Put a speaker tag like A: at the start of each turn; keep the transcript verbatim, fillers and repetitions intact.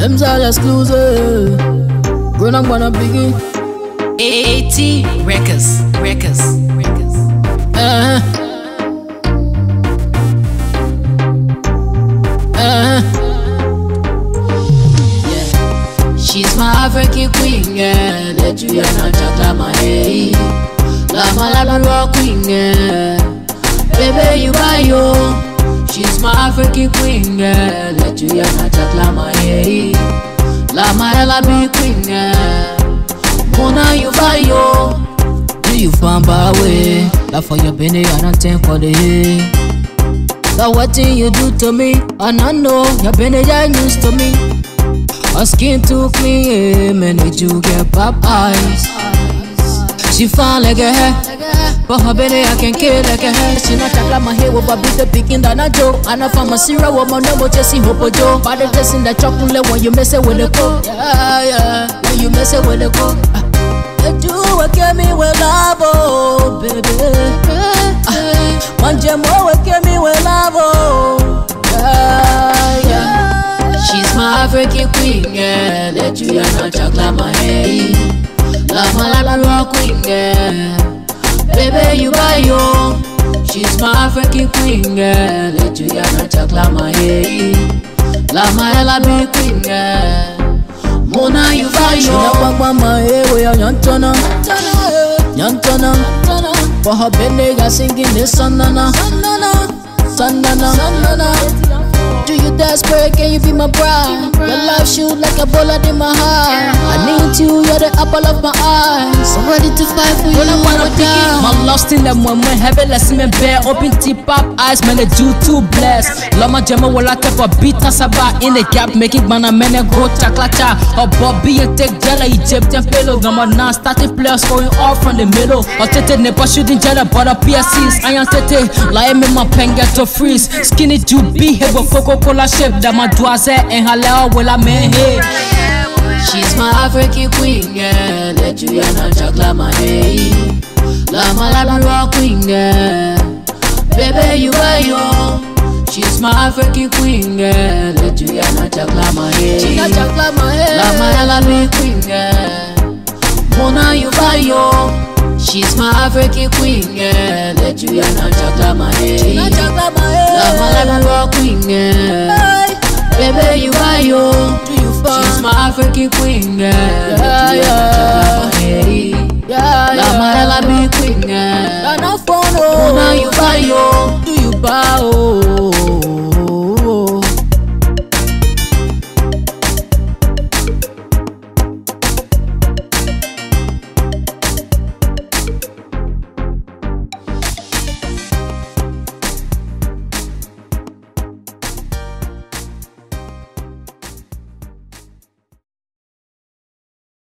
A: Them's all exclusive. Grown up wanna begin.
B: AT Records, Records, Records.
A: Uh-huh. Uh-huh. Yeah. She's my African queen, yeah. Let you hear my chocolate, my hey. Love my Labrador queen, yeah. Baby, you buy yo. She's my African queen, yeah. Let you hear my chocolate, my hey. Love my L B queen, yeah. Mona, you buy yo. Do you find by way? Love for your penny and I think for the hay. That what thing you do to me, and I know your penny are used to me. Her skin too clean, yeah, man, did you get pop eyes? She fine like a hair, but her belly I can kill like a hair. She not chocolate my hair with a bit of picking than a joke. And I found my syrup with my number chasing hope a joke. But the dress in the chocolate when you mess it with the coke. Yeah, yeah, when you mess it with the coke. You will give me with love, oh baby. One gem will give me with love, oh yeah, yeah. She's my African queen, yeah. Let you hear my chocolate, my hey. Love my Labrador queen, yeah. Baby, you buy yo. She's my African queen, yeah. Let you hear my chocolate, my hey. Love my L B queen, yeah. Mona, you buy yo. She not want my hair, we are yantana, yantana. For her benega singing this sandana, sandana, sandana. Do you desperate? Can you be my bride? Your life shoot like a bullet in my heart. I need you, you're the apple of my eyes. I'm ready to fight for you. I wanna die.
C: My lost in them when when heavy let's me bear open tip up eyes, man, they do too blessed. Lama Jama will like up a beat us about in the gap, making mana men go chaklacha. Or Bobby and take jelly, Egyptian pillow. Gama now starting players going off from the middle. Or Tete never shooting jelly, but a P S Cs. I am Tete, like me my pen get to freeze. Skinny to be here, but Coca-Cola shape that my doise and halal will I make.
A: She's my African queen, yeah. Let you hear my chocolate, my hey. Love my Labrador queen, yeah. Baby, you are yo. She's my African queen, yeah. Let you hear my chocolate, my hey. She not chocolate, my hey. Love my L B queen, yeah. Mona, you buy yo. She's my African queen, yeah. Let you hear my chocolate, my hey. She not chocolate, my hey. Love my Labrador queen, yeah. Baby, you are yo. Do you fun? She's my African queen, yeah. Yeah, yeah. Hey. Yeah, love my L B queen, yeah. Not fun, oh. Now you buy yo. Do you buy oh?